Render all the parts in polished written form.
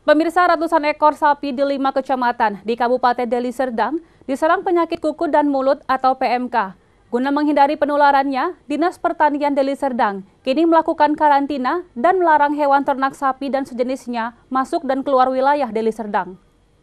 Pemirsa, ratusan ekor sapi di 5 kecamatan di Kabupaten Deli Serdang diserang penyakit kuku dan mulut atau PMK. Guna menghindari penularannya, Dinas Pertanian Deli Serdang kini melakukan karantina dan melarang hewan ternak sapi dan sejenisnya masuk dan keluar wilayah Deli Serdang.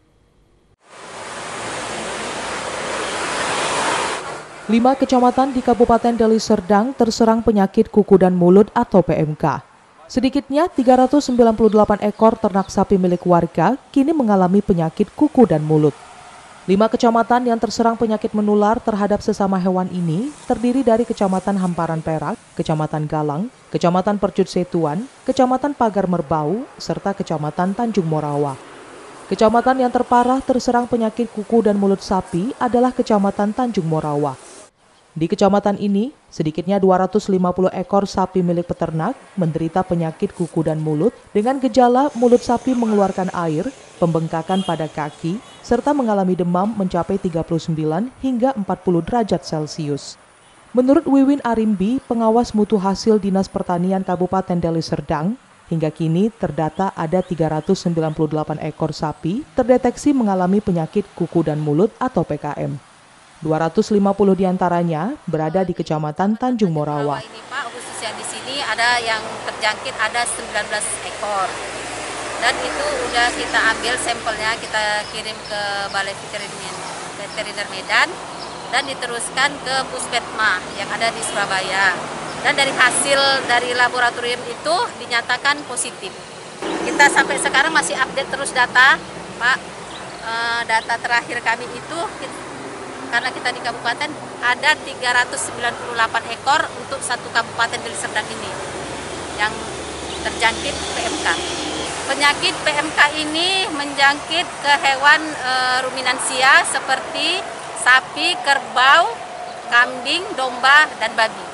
Lima kecamatan di Kabupaten Deli Serdang terserang penyakit kuku dan mulut atau PMK. Sedikitnya 398 ekor ternak sapi milik warga kini mengalami penyakit kuku dan mulut. 5 kecamatan yang terserang penyakit menular terhadap sesama hewan ini terdiri dari Kecamatan Hamparan Perak, Kecamatan Galang, Kecamatan Percut Setuan, Kecamatan Pagar Merbau, serta Kecamatan Tanjung Morawa. Kecamatan yang terparah terserang penyakit kuku dan mulut sapi adalah Kecamatan Tanjung Morawa. Di kecamatan ini, sedikitnya 250 ekor sapi milik peternak menderita penyakit kuku dan mulut dengan gejala mulut sapi mengeluarkan air, pembengkakan pada kaki, serta mengalami demam mencapai 39 hingga 40 derajat Celcius. Menurut Wiwin Arimbi, pengawas mutu hasil Dinas Pertanian Kabupaten Deli Serdang, hingga kini terdata ada 398 ekor sapi terdeteksi mengalami penyakit kuku dan mulut atau PKM. 250 diantaranya berada di Kecamatan Tanjung Morawa. Ini Pak, khusus yang di sini ada yang terjangkit ada 19 ekor. Dan itu udah kita ambil sampelnya, kita kirim ke Balai Veteriner Medan dan diteruskan ke Puspetma yang ada di Surabaya. Dan dari hasil dari laboratorium itu dinyatakan positif. Kita sampai sekarang masih update terus data, Pak. Data terakhir kami itu karena kita di kabupaten ada 398 ekor untuk satu kabupaten Deli Serdang ini yang terjangkit PMK. Penyakit PMK ini menjangkit ke hewan ruminansia seperti sapi, kerbau, kambing, domba, dan babi.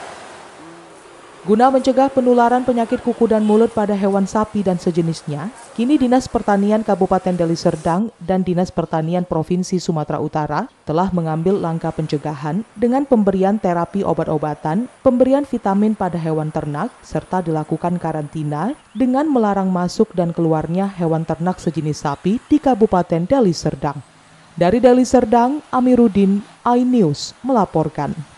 Guna mencegah penularan penyakit kuku dan mulut pada hewan sapi dan sejenisnya, kini Dinas Pertanian Kabupaten Deli Serdang dan Dinas Pertanian Provinsi Sumatera Utara telah mengambil langkah pencegahan dengan pemberian terapi obat-obatan, pemberian vitamin pada hewan ternak, serta dilakukan karantina dengan melarang masuk dan keluarnya hewan ternak sejenis sapi di Kabupaten Deli Serdang. Dari Deli Serdang, Amiruddin, iNews melaporkan.